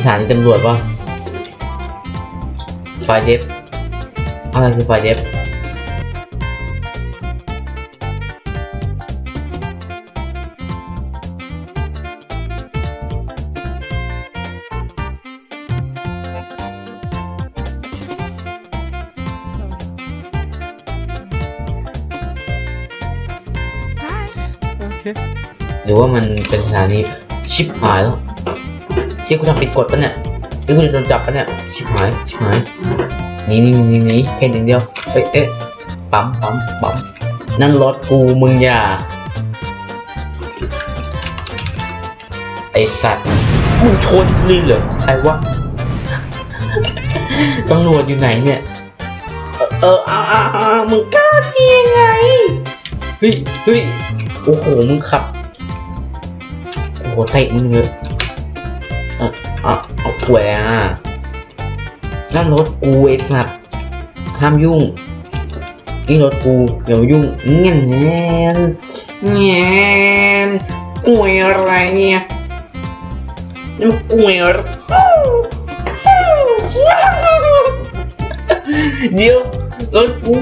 ถานีตำรวจวะไฟเดฟอะไรคือไฟเดฟหรือว่ามันเป็นสถานีชิบหายแล้วเชี่ยกูทำผิดกฎปะเนี่ยหรือกูจะโดนจับปะเนี่ยชิบหายนี่เห็นอย่างเดียวเอ๊ะปั๊มนั่นรถกูมึงอย่าไอสัตว์มึงชนนี่เหรอใครวะตำรวจอยู่ไหนเนี่ยมึงกล้าที่ยังไงเฮ้ยโอ้โหมึงขับโอ้โหเตะมึงเยอะเอาแหวนั่นรถกูไอ้สัตว์ห้ามยุ่งนี่รถกูอย่ามายุ่งเงี้ยกล้วยอะไรเนี่ยนี่มันกล้วยอะไรเดี๋ยวรถกู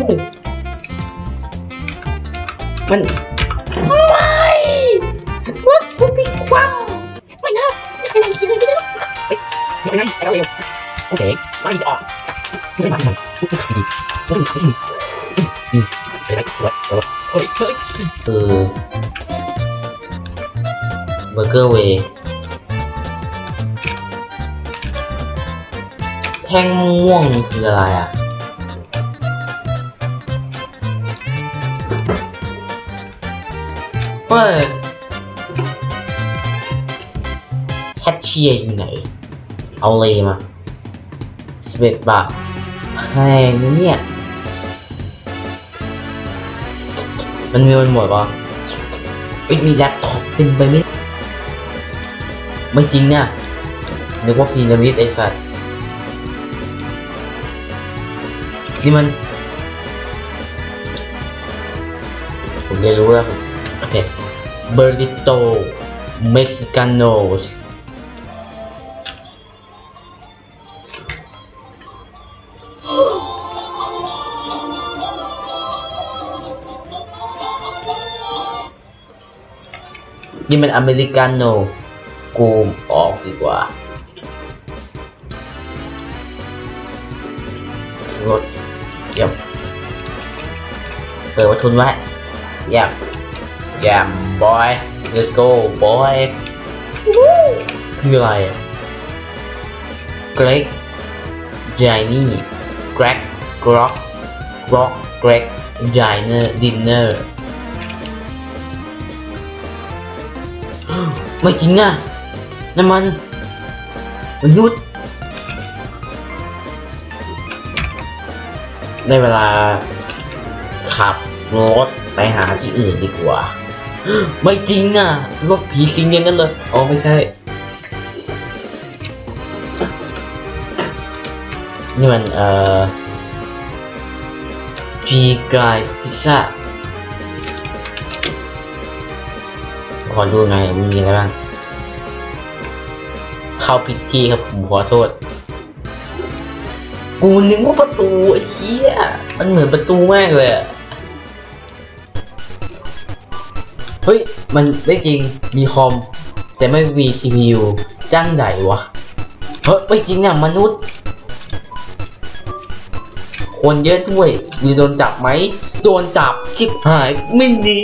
มันไม่รถกูมีความไม่นะไม่ได้คิดเลยไม่ได้ไปเอาเองโอเคไม่ออกไม่ได้มาพูดดีพูดดีไปได้เฮ้ยเบอร์เกอร์เวย์แท่งม่วงคืออะไรอ่ะเปิดแคชเชียร์อยู่ไหนเอาเลยมา11 บาทแพงนะเนี่ยมันมีมันหมดปะมีแล็ปท็อปเป็นไปไม่จริงเนี่ยนึกว่าพีระมิดไอ้สัตว์นี่มันผมเรียนรู้แล้วโอเคเบอร์ริโตเม็กซิกาโนสนี่มันอเมริกาโน่กูออกดีกว่ารถเยี่ยมเปิดวัตถุไว้เยี่ยมบอย let's go บอยคืออะไรเกรกจายนี่แกรกกรอกเกรกจายเนอร์ดินเนอร์ไม่จริงอ่ะนั่นมันมนุษย์ได้เวลาขับรถไปหาที่อื่นดีกว่าไม่จริงอ่ะรถผีสิงอย่างนั้นเลยอ๋อไม่ใช่นี่มันพีกายพิซซ่าขอดูไงมีอะไรบ้างเข้าผิดที่ครับผมขอโทษกูนึกว่าประตูไอ้เหี้ยมันเหมือนประตูมากเลยเฮ้ยมันได้จริงมีคอมแต่ไม่มี CPU จ้างไหนวะเฮ้ยไม่จริงอ่ะมนุษย์คนเยอะด้วยมีโดนจับไหมโดนจับชิบหายไม่หนี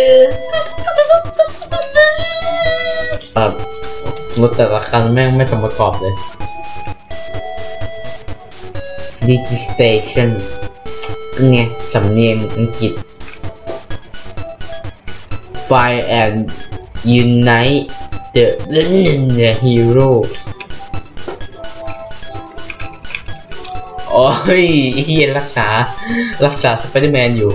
รถแต่ละคันแม่งไม่สมประกอบเลย Digistation เป็นไงสำเนียงอังกฤษ Fire and Unite the Heroes โอ้ยเฮียรักษาสไปเดอร์แมนอยู่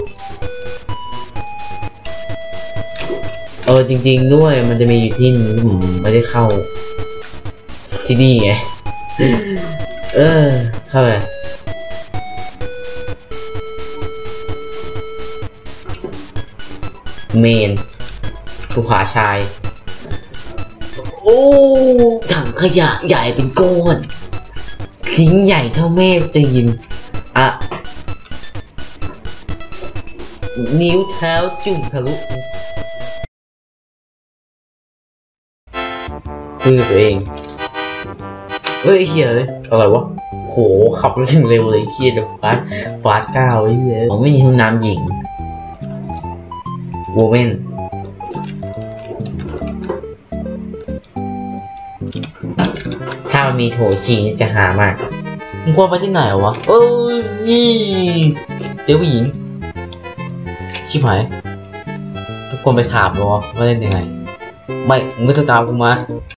จริงๆด้วยมันจะมีอยู่ที่นึงที่ผมไม่ได้เข้าที่นี่ไงเข้าไปเมนภูผาชายโอ้ถังขยะใหญ่เป็นก้อนทิ้งใหญ่เท่าแม่ตีนอะนิ้วเท้าจุ่มทะลุมือตัวเองเฮ้ยเฮียเลยอะไรวะโหขับเร็วเลยเฮียแบบฟาสก้าวเฮียผมไม่มีห้องน้ำหญิงโวเมนถ้ามันมีโถฉี่จะหามากมึงควรไปที่ไหนวะเอ้ยเดี๋ยวผู้หญิงชิบหายทุกคนไปถามวะว่าเล่นยังไงไม่ต้องตามกูมา